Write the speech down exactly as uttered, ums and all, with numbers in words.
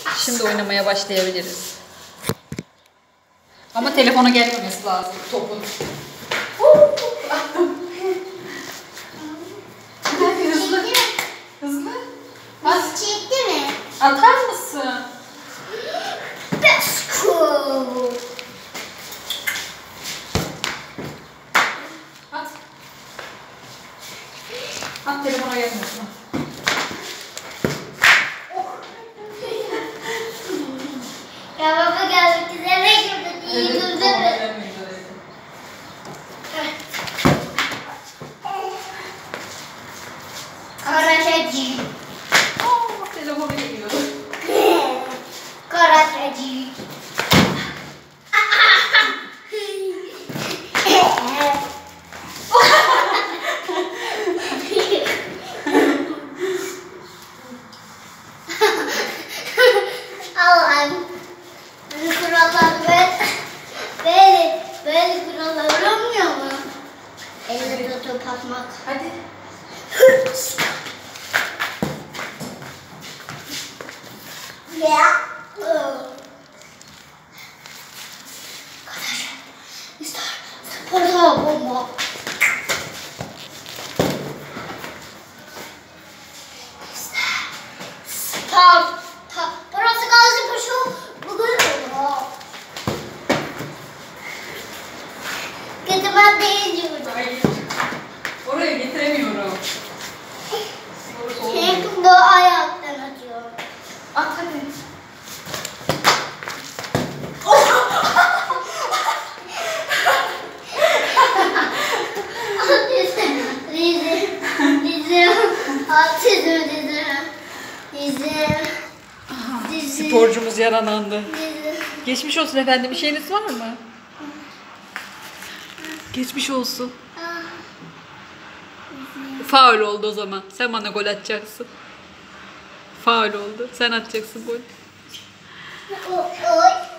Şimdi oynamaya başlayabiliriz. Ama telefona gelmemesi lazım topun. Attım. Hadi hızlı. Hızlı. At. Çekti mi? Atar mısın? That's cool. At. At telefona gelmesin. Ya baba geldik. Güzel şurada değil. Evet, Durdu. telefona gelmeyiz oraya. Karateci. Aa, telefona geliyor. Karateci. Allah'ım. Bu kurallar böyle, böyle, böyle kurallar olmuyor mu? Elle tutup atmak. Hadi. Ya. İster, spora bomba. Tam, tam. Burası Gazipaşa. Bugün olur. Gitmem değil diyorum. Hayır. Oraya getiremiyorum. Orası olmuyor. Çünkü bu ayaktan atıyor. At hadi. Dizim, dizim, dizim, dizim, dizim, dizim, dizim, Sporcumuz yaralandı. dizim. Geçmiş olsun efendim. Bir şeyiniz var mı? Geçmiş olsun. Faul oldu o zaman. Sen bana gol atacaksın. Faul oldu. Sen atacaksın gol. Oy, oy.